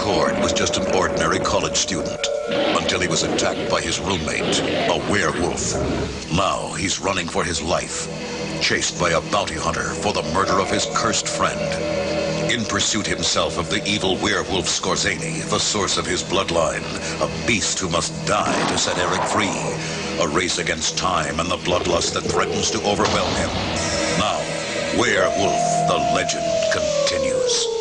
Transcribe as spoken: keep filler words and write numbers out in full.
Cord was just an ordinary college student until he was attacked by his roommate, a werewolf. Now he's running for his life, chased by a bounty hunter for the murder of his cursed friend. In pursuit himself of the evil werewolf Skorzeny, the source of his bloodline, a beast who must die to set Eric free. A race against time and the bloodlust that threatens to overwhelm him. Now, Werewolf, the legend continues.